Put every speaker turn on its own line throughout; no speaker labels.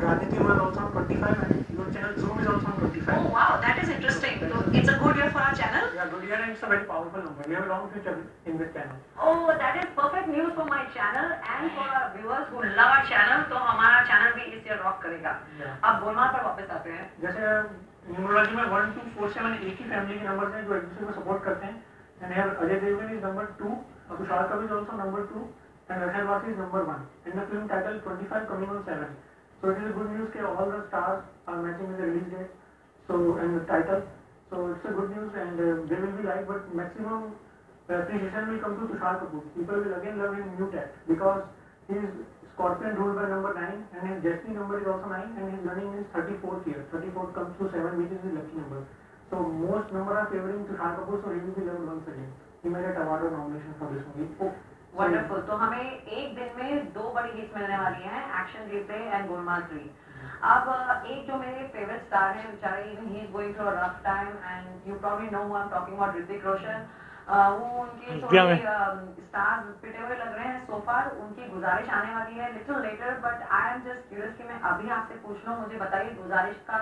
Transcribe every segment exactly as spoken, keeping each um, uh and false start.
Aditi was also on twenty-five, and your channel Zoom is also on twenty-five.
Oh wow, that is interesting. So it's a good year for our channel.
Yeah, good year, and it's a very powerful number. We have a long future in this channel.
Oh, that is perfect news for my channel and for our viewers who love our channel. तो हमारा channel भी इस year rock करेगा. अब गोलमाल पर वापस आते हैं.
जैसे न्यूमरोलॉजी में one two four seven एक ही फैमिली के नंबर हैं जो एक दूसरे को सपोर्ट करते हैं. And here Ajay Devgan is number two. Tushar Kapoor is also number two. And Rachel Vasi is number one. And the film title twenty-five coming on seven. So it is good news that all the stars are matching with the release date. So and the title. So it's a good news, and uh, they will be like, but maximum appreciation will come to Tushar Kapoor. People will again love his new tat because he is Scorpion ruled by number nine, and his destiny number is also nine, and his running is thirty-fourth year. thirty-fourth comes to seven, which is his lucky number. So most number are favoring Tushar Kapoor, so he will be loved once again. He may get award or nomination for this movie. Oh.
Wonderful. तो हमें एक दिन में दो बड़ी hits मिलने वाली हैं, action replay and Golmaal three. अब एक जो मेरे फेवरेट स्टार हैं बेचारे, he is going through a rough time and you probably know who I am talking about Hrithik Roshan. वो उनके थोड़े स्टार्स पिटे हुए लग रहे हैं सो फार. उनकी गुजारिश आने वाली है little later, but I am just curious कि मैं अभी आपसे पूछ लूं, मुझे बताइए गुजारिश का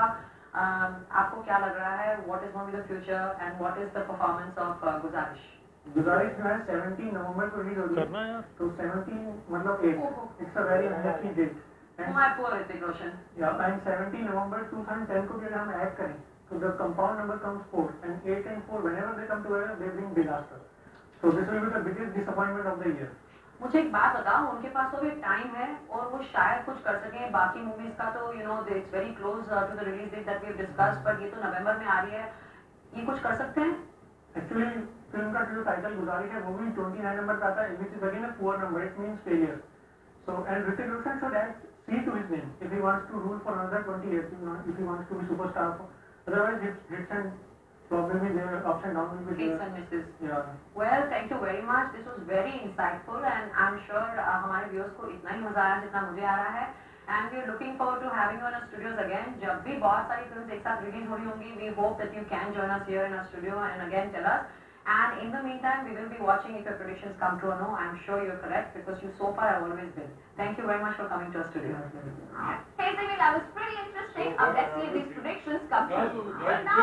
आपको क्या लग रहा है, what is going to be the future and what is the performance of Guzaarish.
Guzaarish जो है सत्रह नवंबर को रिलीज होगी
करना यार.
तो सत्रह मतलब eight it's a very unlucky date.
My poor Hrithik Roshan.
या एंड सत्रह नवंबर दो हज़ार दस को अगर हम ऐड करें तो the compound number comes four and eight and four whenever they come together they bring disaster. So this will be the biggest disappointment of the year.
मुझे एक बात बताओ, उनके पास तो भी टाइम है और वो शायद कुछ कर सकें. बाकी मूवीज का तो you know it's very close to the release date that we have discussed, but ये तो नवंबर में आ रही है. ये कुछ कर सकते हैं?
एक्चुअली फिल्म का जो टाइटल गुजारिश है वो भी उनतीस नंबर का आता है, which is again a poor number. It means failure. So and Hrithik Roshan should add C to his name if he wants to rule for another twenty years, if he wants to be superstar. Otherwise hits hits and flop will be there, ups and downs will be there.
Hits and misses.
Yeah.
Well, thank you very much. This was very insightful and I'm sure uh, हमारे viewers को इतना ही मजा आया जितना मुझे आ रहा है. And we are looking forward to having you in our studios again. जब भी बहुत सारी फिल्म्स एक साथ रिलीज हो रही होंगी, we hope that you can join us here in our studio and again tell us. And in the meantime, we will be watching if your predictions come true or no. I'm sure you're correct because you so far have always been. Thank you very much for coming to our studio.
Hey, Simi, that was pretty interesting. Now let's see if these predictions come true. Now